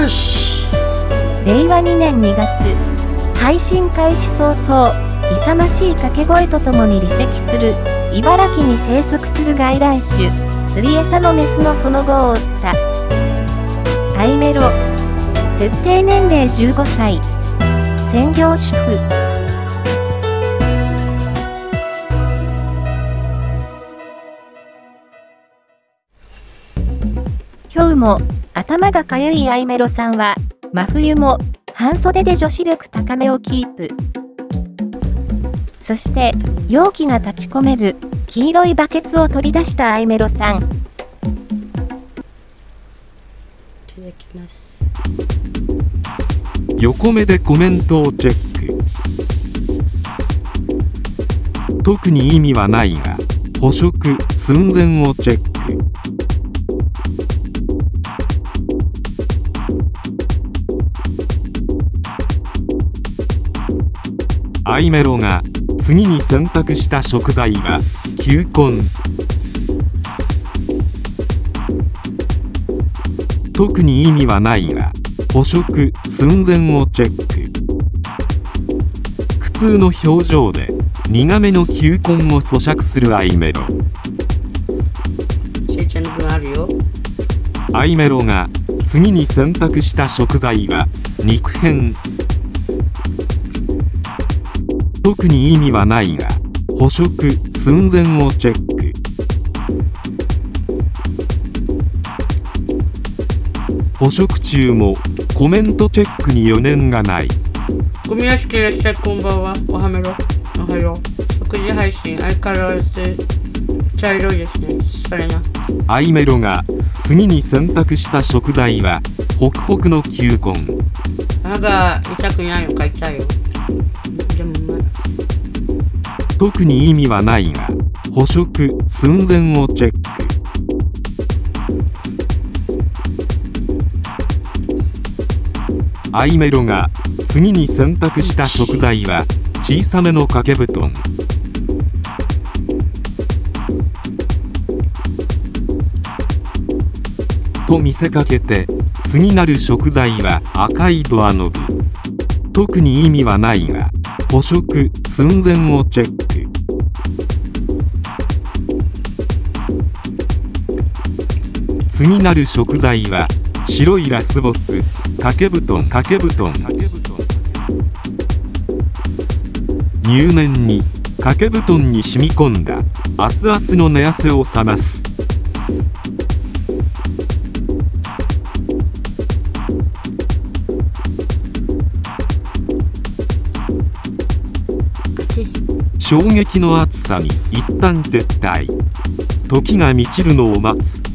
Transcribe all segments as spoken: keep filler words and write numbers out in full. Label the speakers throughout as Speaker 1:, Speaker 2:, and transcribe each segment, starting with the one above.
Speaker 1: し。
Speaker 2: れいわにねんにがつ、配信開始早々、勇ましい掛け声とともに離席する、茨城に生息する外来種、釣り餌のメスのその後を追った。アイメロ。設定年齢じゅうごさい。専業主婦。今日も頭がかゆいアイメロさんは真冬も半袖で女子力高めをキープ。そして容器が立ち込める黄色いバケツを取り出したアイメロさん。いただ
Speaker 1: きます。
Speaker 3: 横目でコメントをチェック。特に意味はないが捕食寸前をチェック。アイメロが次に選択した食材は球根。特に意味はないが捕食寸前をチェック。普通の表情で苦めの球根を咀嚼するアイメロ。
Speaker 1: せいちゃんの分あるよ。
Speaker 3: アイメロが次に選択した食材は肉片。特に意味はないが捕食寸前をチェック。捕食中もコメントチェックに余念がない。
Speaker 1: ゴミ屋敷いらっしゃい、こんばんは。おはめろ。おはよう。食事配信相変わらず茶色いですね。それな。
Speaker 3: アイメロが次に選択した食材はホクホクの球根。
Speaker 1: 歯が痛くないのか痛いよ。でもうまい。
Speaker 3: 特に意味はないが捕食寸前をチェック。アイメロが次に選択した食材は小さめの掛け布団。と見せかけて次なる食材は赤いドアノブ。特に意味はないが捕食寸前をチェック。次なる食材は白いラスボス掛け布団掛け布団入念に掛け布団に染み込んだ熱々の寝汗を冷ます。衝撃の熱さに一旦撤退。時が満ちるのを待つ。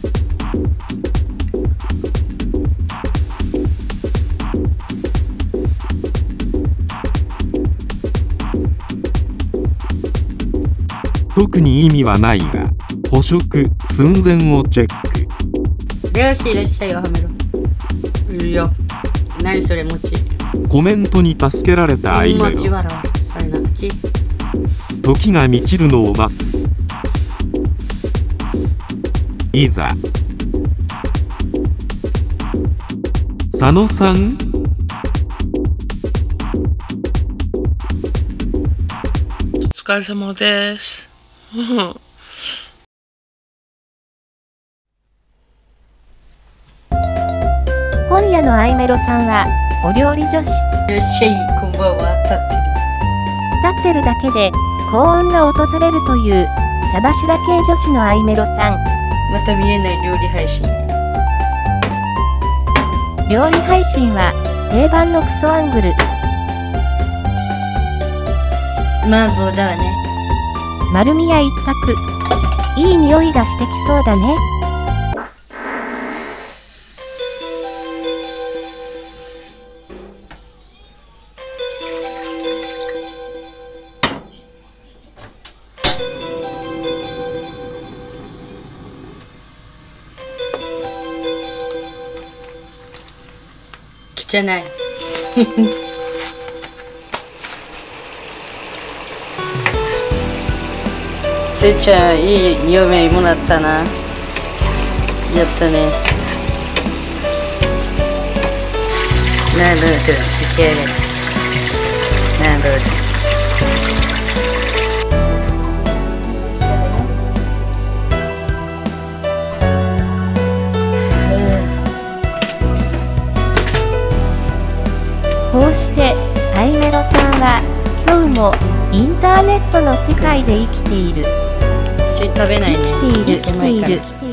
Speaker 3: 特に意味はないが捕食寸前をチェック。
Speaker 1: よしいらっしゃいよ、はめろ。いるよ。何それ、餅。
Speaker 3: コメントに助けられたアイメロ。
Speaker 1: それな。
Speaker 3: 時が満ちるのを待つ。いざ。佐野さん。
Speaker 4: お疲れ様です。
Speaker 2: 今夜のアイメロさんはお料理女子。
Speaker 1: いらっしゃい、こんばんは。立ってる。
Speaker 2: 立ってるだけで幸運が訪れるという茶柱系女子のアイメロさん。
Speaker 1: また見えない料理配信。
Speaker 2: 料理配信は定番のクソアングル。
Speaker 1: 麻婆だわね。
Speaker 2: 丸みや一択。いい匂いがしてきそうだね。
Speaker 1: 汚い。せいちゃん、いい嫁もらったな。やったね。 ねえルース受け入れる。ねえルース
Speaker 2: こうしてアイメロさんは今日もインターネットの世界で生きている。
Speaker 1: 一緒に食べないね。
Speaker 2: 生きている生きている